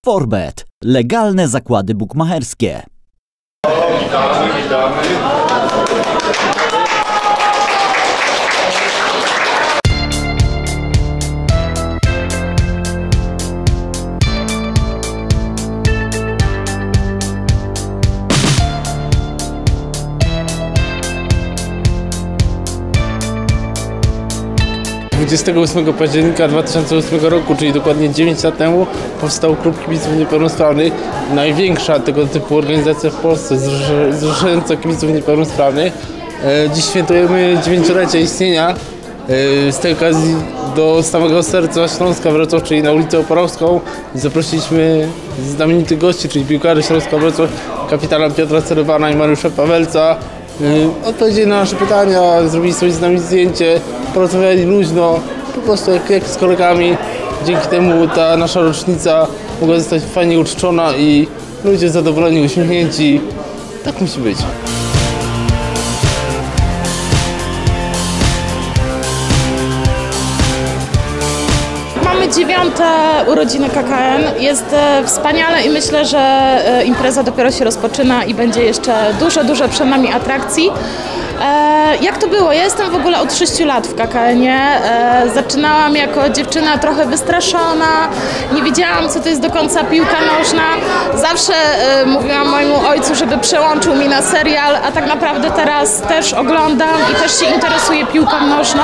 Forbet. Legalne zakłady bukmacherskie. Witamy. Dwudziestego 8 października 2008 roku, czyli dokładnie 9 lat temu, powstał Klub Kibiców Niepełnosprawnych, największa tego typu organizacja w Polsce, zrzeszająca kibiców niepełnosprawnych. Dziś świętujemy 9-lecie istnienia. Z tej okazji do samego serca Śląska Wrocław, czyli na ulicę Oporowską, zaprosiliśmy znamienitych gości, czyli piłkarzy Śląska Wrocław, kapitana Piotra Cerywana i Mariusza Pawelca. Odpowiedzieli na nasze pytania, zrobili sobie z nami zdjęcie, porozmawiali luźno, po prostu jak z kolegami. Dzięki temu ta nasza rocznica mogła zostać fajnie uczczona i ludzie zadowoleni, uśmiechnięci. Tak musi być. Mamy 9. urodziny KKN. Jest wspaniale i myślę, że impreza dopiero się rozpoczyna i będzie jeszcze dużo przed nami atrakcji. Jak to było? Ja jestem w ogóle od 6 lat w KKN-ie. Zaczynałam jako dziewczyna trochę wystraszona, nie wiedziałam, co to jest do końca piłka nożna. Zawsze mówiłam mojemu ojcu, żeby przełączył mi na serial, a tak naprawdę teraz też oglądam i też się interesuję piłką nożną.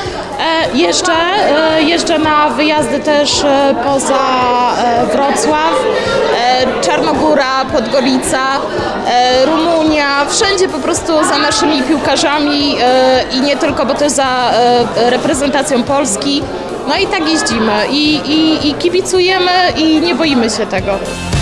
Jeżdżę na wyjazdy też poza Wrocław, Czarnogóra, Podgorica, Rumunia, wszędzie po prostu za naszymi piłkarzami i nie tylko, bo też za reprezentacją Polski. No i tak jeździmy i kibicujemy i nie boimy się tego.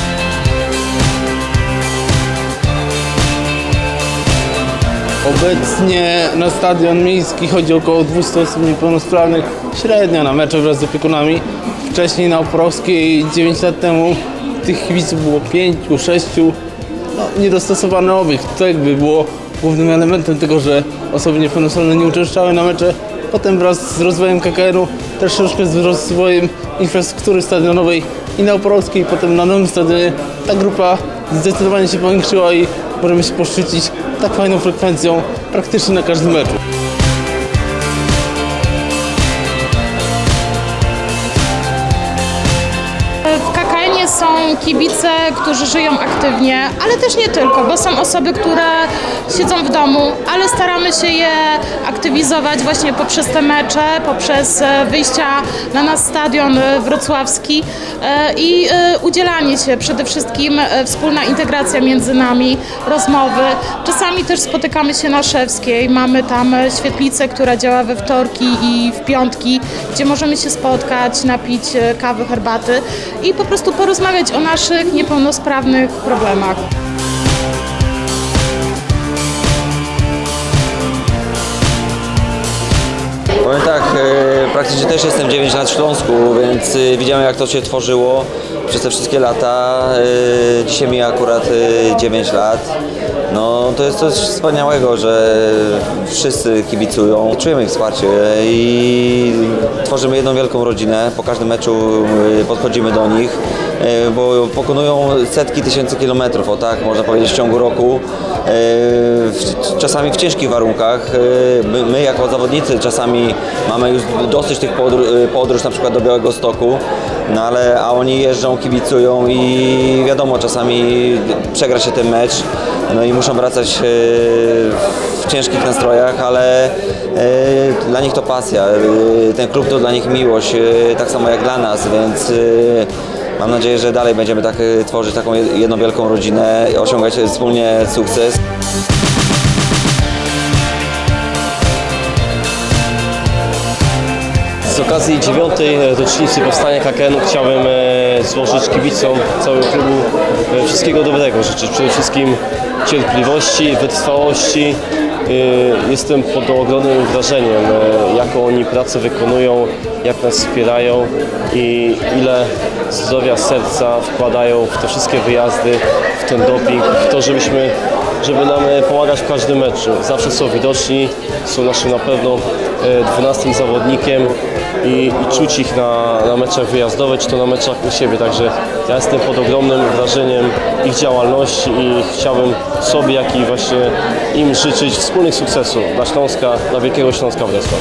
Obecnie na stadion miejski chodzi około 200 osób niepełnosprawnych, średnio na mecze wraz z opiekunami. Wcześniej na Oporowskiej 9 lat temu tych kibiców było 5, 6, niedostosowane obiekt. To jakby było głównym elementem tego, że osoby niepełnosprawne nie uczęszczały na mecze. Potem wraz z rozwojem KKN-u, też troszkę z rozwojem infrastruktury stadionowej i na Oporowskiej, potem na nowym stadionie ta grupa zdecydowanie się powiększyła i możemy się poszczycić tak fajną frekwencją praktycznie na każdym meczu. W KKN-ie są kibice, którzy żyją aktywnie, ale też nie tylko, bo są osoby, które siedzą w domu, ale staramy się je aktywizować właśnie poprzez te mecze, poprzez wyjścia na nasz stadion wrocławski i udzielanie się, przede wszystkim wspólna integracja między nami, rozmowy. Czasami też spotykamy się na Szewskiej, mamy tam świetlicę, która działa we wtorki i w piątki, gdzie możemy się spotkać, napić kawy, herbaty i po prostu porozmawiać o naszych niepełnosprawnych problemach. Powiem tak, praktycznie też jestem 9 lat w Śląsku, więc widziałem, jak to się tworzyło przez te wszystkie lata. Dzisiaj mi akurat 9 lat. No to jest coś wspaniałego, że wszyscy kibicują. Czujemy ich wsparcie i tworzymy jedną wielką rodzinę. Po każdym meczu podchodzimy do nich, bo pokonują setki tysięcy kilometrów, o tak można powiedzieć, w ciągu roku. Czasami w ciężkich warunkach. My jako zawodnicy czasami mamy już dosyć tych podróż na przykład do Białegostoku, no a oni jeżdżą, kibicują i wiadomo, czasami przegra się ten mecz, no i muszą wracać w ciężkich nastrojach, ale dla nich to pasja, ten klub to dla nich miłość, tak samo jak dla nas, więc mam nadzieję, że dalej będziemy tak tworzyć taką jedną wielką rodzinę, osiągać wspólnie sukces. Z okazji 9. rocznicy powstania KKN-u chciałbym złożyć kibicom całego klubu wszystkiego dobrego. Życzyć przede wszystkim cierpliwości, wytrwałości. Jestem pod ogromnym wrażeniem, jaką oni pracę wykonują, jak nas wspierają i ile zdrowia serca wkładają w te wszystkie wyjazdy, w ten doping, w to, żeby nam pomagać w każdym meczu. Zawsze są widoczni, są naszym na pewno 12 zawodnikiem i czuć ich na meczach wyjazdowych, czy to na meczach u siebie. Także ja jestem pod ogromnym wrażeniem ich działalności i chciałbym sobie, jak i właśnie im życzyć wspólnych sukcesów dla Śląska, dla Wielkiego Śląska Wrocław.